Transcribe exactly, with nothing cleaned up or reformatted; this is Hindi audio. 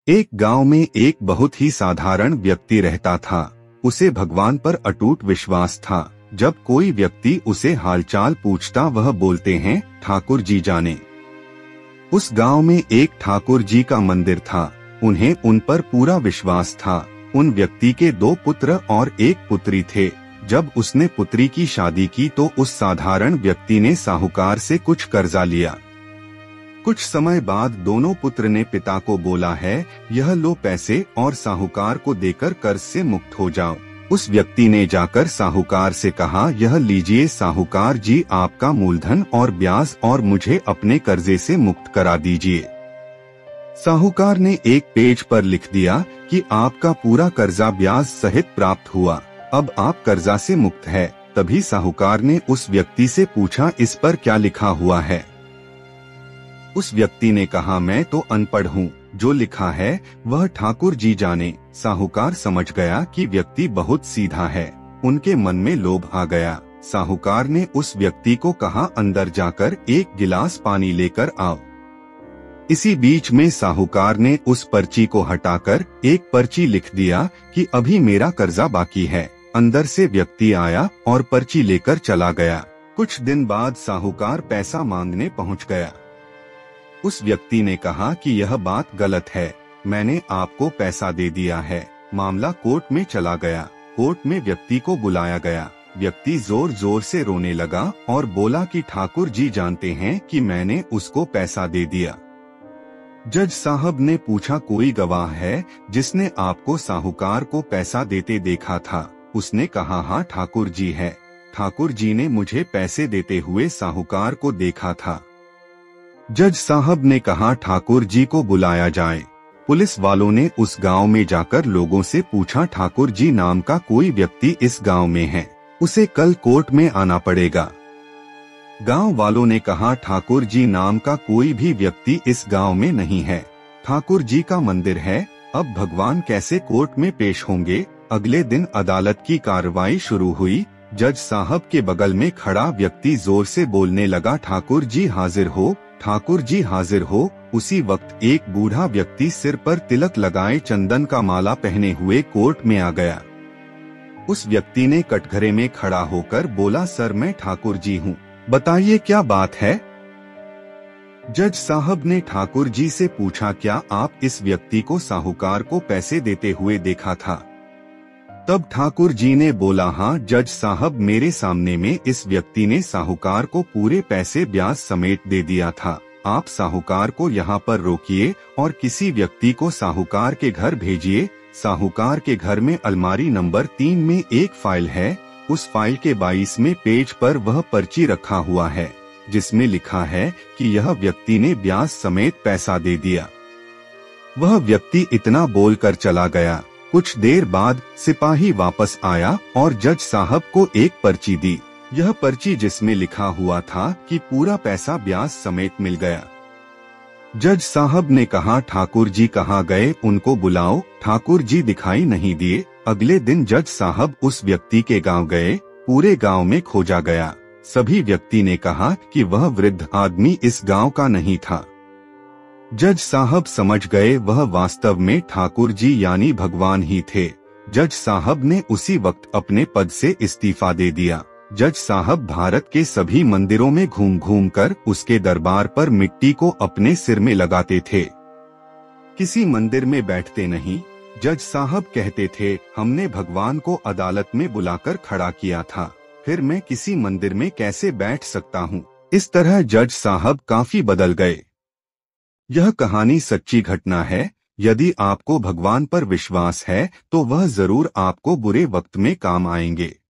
एक गांव में एक बहुत ही साधारण व्यक्ति रहता था। उसे भगवान पर अटूट विश्वास था। जब कोई व्यक्ति उसे हालचाल पूछता वह बोलते हैं, ठाकुर जी जाने। उस गांव में एक ठाकुर जी का मंदिर था। उन्हें उन पर पूरा विश्वास था। उन व्यक्ति के दो पुत्र और एक पुत्री थे। जब उसने पुत्री की शादी की तो उस साधारण व्यक्ति ने साहूकार से कुछ कर्जा लिया। कुछ समय बाद दोनों पुत्र ने पिता को बोला है, यह लो पैसे और साहूकार को देकर कर्ज से मुक्त हो जाओ। उस व्यक्ति ने जाकर साहूकार से कहा, यह लीजिए साहूकार जी आपका मूलधन और ब्याज और मुझे अपने कर्जे से मुक्त करा दीजिए। साहूकार ने एक पेज पर लिख दिया कि आपका पूरा कर्जा ब्याज सहित प्राप्त हुआ, अब आप कर्जा से मुक्त है। तभी साहूकार ने उस व्यक्ति से पूछा, इस पर क्या लिखा हुआ है? उस व्यक्ति ने कहा, मैं तो अनपढ़ हूँ, जो लिखा है वह ठाकुर जी जाने। साहूकार समझ गया कि व्यक्ति बहुत सीधा है। उनके मन में लोभ आ गया। साहूकार ने उस व्यक्ति को कहा, अंदर जाकर एक गिलास पानी लेकर आओ। इसी बीच में साहूकार ने उस पर्ची को हटाकर एक पर्ची लिख दिया कि अभी मेरा कर्जा बाकी है। अंदर से व्यक्ति आया और पर्ची लेकर चला गया। कुछ दिन बाद साहूकार पैसा मांगने पहुंच गया। उस व्यक्ति ने कहा कि यह बात गलत है, मैंने आपको पैसा दे दिया है। मामला कोर्ट में चला गया। कोर्ट में व्यक्ति को बुलाया गया। व्यक्ति जोर जोर से रोने लगा और बोला कि ठाकुर जी जानते हैं कि मैंने उसको पैसा दे दिया। जज साहब ने पूछा, कोई गवाह है जिसने आपको साहूकार को पैसा देते देखा था? उसने कहा, हाँ ठाकुर जी है। ठाकुर जी ने मुझे पैसे देते हुए साहूकार को देखा था। जज साहब ने कहा, ठाकुर जी को बुलाया जाए। पुलिस वालों ने उस गांव में जाकर लोगों से पूछा, ठाकुर जी नाम का कोई व्यक्ति इस गांव में है, उसे कल कोर्ट में आना पड़ेगा। गांव वालों ने कहा, ठाकुर जी नाम का कोई भी व्यक्ति इस गांव में नहीं है। ठाकुर जी का मंदिर है, अब भगवान कैसे कोर्ट में पेश होंगे? अगले दिन अदालत की कार्रवाई शुरू हुई। जज साहब के बगल में खड़ा व्यक्ति जोर से बोलने लगा, ठाकुर जी हाजिर हो, ठाकुर जी हाजिर हो। उसी वक्त एक बूढ़ा व्यक्ति सिर पर तिलक लगाए चंदन का माला पहने हुए कोर्ट में आ गया। उस व्यक्ति ने कटघरे में खड़ा होकर बोला, सर मैं ठाकुर जी हूँ, बताइए क्या बात है? जज साहब ने ठाकुर जी से पूछा, क्या आप इस व्यक्ति को साहूकार को पैसे देते हुए देखा था? तब ठाकुर जी ने बोला, हाँ जज साहब, मेरे सामने में इस व्यक्ति ने साहूकार को पूरे पैसे ब्याज समेत दे दिया था। आप साहूकार को यहाँ पर रोकिए और किसी व्यक्ति को साहूकार के घर भेजिए। साहूकार के घर में अलमारी नंबर तीन में एक फाइल है। उस फाइल के बाईसवें पेज पर वह पर्ची रखा हुआ है जिसमें लिखा है कि यह व्यक्ति ने ब्याज समेत पैसा दे दिया। वह व्यक्ति इतना बोलकर चला गया। कुछ देर बाद सिपाही वापस आया और जज साहब को एक पर्ची दी। यह पर्ची जिसमें लिखा हुआ था कि पूरा पैसा ब्याज समेत मिल गया। जज साहब ने कहा, ठाकुर जी कहाँ गए? उनको बुलाओ। ठाकुर जी दिखाई नहीं दिए। अगले दिन जज साहब उस व्यक्ति के गांव गए। पूरे गांव में खोजा गया। सभी व्यक्ति ने कहा कि वह वृद्ध आदमी इस गांव का नहीं था। जज साहब समझ गए वह वास्तव में ठाकुर जी यानी भगवान ही थे। जज साहब ने उसी वक्त अपने पद से इस्तीफा दे दिया। जज साहब भारत के सभी मंदिरों में घूम घूम कर उसके दरबार पर मिट्टी को अपने सिर में लगाते थे। किसी मंदिर में बैठते नहीं। जज साहब कहते थे, हमने भगवान को अदालत में बुलाकर खड़ा किया था, फिर मैं किसी मंदिर में कैसे बैठ सकता हूँ? इस तरह जज साहब काफी बदल गए। यह कहानी सच्ची घटना है। यदि आपको भगवान पर विश्वास है तो वह जरूर आपको बुरे वक्त में काम आएंगे।